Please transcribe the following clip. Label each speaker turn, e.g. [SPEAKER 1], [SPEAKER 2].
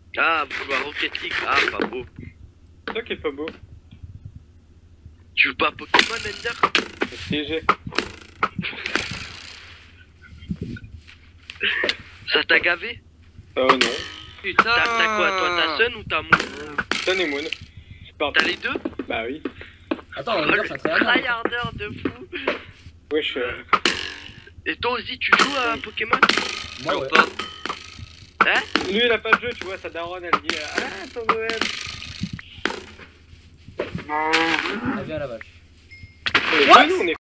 [SPEAKER 1] Ah, vouloir Rocket League. Ah, pas beau.
[SPEAKER 2] C'est toi qui est pas beau.
[SPEAKER 1] Tu joues pas à Pokémon, Ender?
[SPEAKER 2] C'est piégé.
[SPEAKER 1] Ça t'a gavé?
[SPEAKER 2] Oh non.
[SPEAKER 3] Putain.
[SPEAKER 1] T'as quoi, toi? T'as Sun ou t'as Moon?
[SPEAKER 2] Sun et Moon. C'est parti.
[SPEAKER 1] T'as les deux?
[SPEAKER 2] Bah oui.
[SPEAKER 4] Attends, on
[SPEAKER 1] Oh,
[SPEAKER 4] va
[SPEAKER 1] le
[SPEAKER 4] dire ça très bien.
[SPEAKER 1] tryharder de fou.
[SPEAKER 2] Ouais, je suis.
[SPEAKER 1] Et toi aussi, tu joues à Pokémon?
[SPEAKER 4] Moi,
[SPEAKER 3] Non,
[SPEAKER 4] ouais.
[SPEAKER 3] pas.
[SPEAKER 1] Hein?
[SPEAKER 2] Lui, il a pas de jeu, tu vois, sa daronne, elle dit ah, ton OM.
[SPEAKER 4] Ah, viens la vache.
[SPEAKER 2] Nous, on est